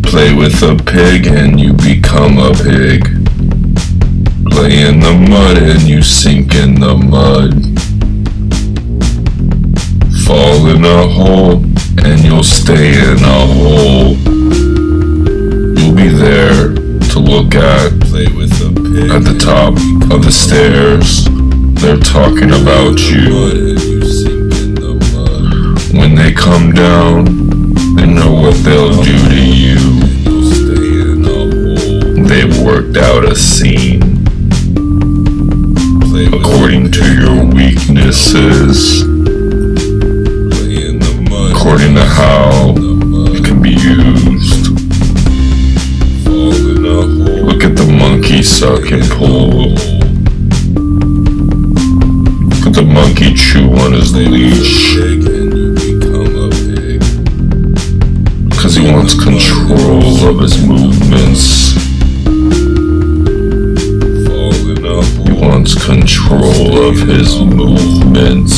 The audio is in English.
Play with a pig and you become a pig. Play in the mud and you sink in the mud. Fall in a hole and you'll stay in a hole. You'll be there to look at. Play with a pig at the top of the stairs. They're talking about you. When they come down, they know what they'll do to you. They've worked out a scene according to your weaknesses, according to how it can be used. Look at the monkey suck and pull. Look at the monkey chew on his leash. Cause he wants control of his movements. He wants control of his movements.